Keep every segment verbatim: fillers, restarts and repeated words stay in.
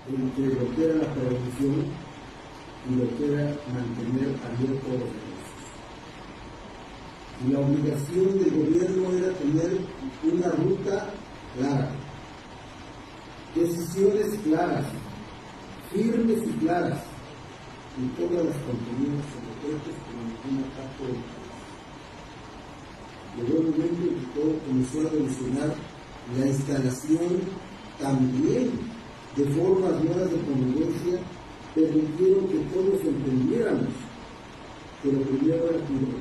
entre lo que era la prevención y lo que era mantener abiertos los negocios. Y la obligación del gobierno era tener una ruta clara, decisiones claras, firmes y claras, en todas las contenidas o decretos con ninguna parte del país. Llegó el momento en que todo comenzó a evolucionar, la instalación también de formas nuevas de convivencia permitieron que todos entendiéramos que lo primero era cuidar.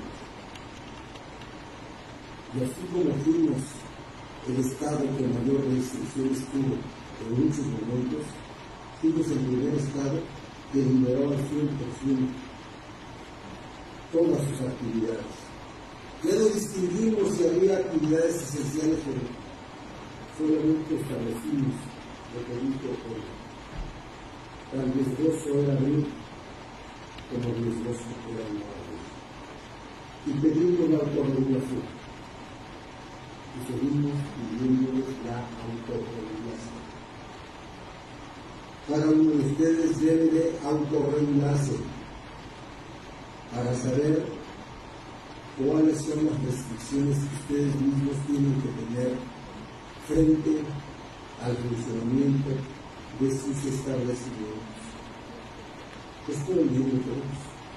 Y así como fuimos el Estado que mayor restricciones tuvo en muchos momentos, fuimos el primer Estado que liberó al cien por ciento todas sus actividades. Ya no distinguimos si había actividades esenciales o no, solamente establecimos lo que dijo hoy. Tan riesgoso era abrir como riesgoso era no abrir. Y pedimos la autorregulación. Y seguimos pidiéndoles la autorregulación. Cada uno de ustedes debe de autorregularse para saber cuáles son las restricciones que ustedes mismos tienen que tener frente al funcionamiento de sus establecimientos. Es por el bien de todos.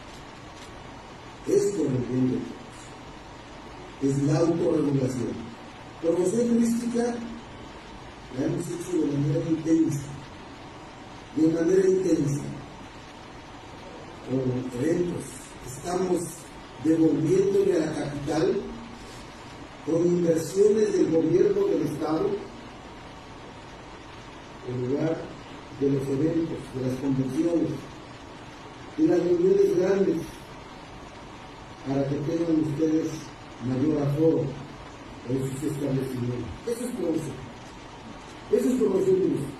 Es por el bien de todos. Es la autorregulación. Promoción turística la hemos hecho de manera intensa, de manera intensa, con eventos. Estamos devolviéndole a la capital con inversiones del gobierno del Estado en lugar de los eventos, de las convenciones, de las reuniones grandes, para que tengan ustedes mayor aforo en sus establecimientos. Eso es promoción. Eso es promoción turística.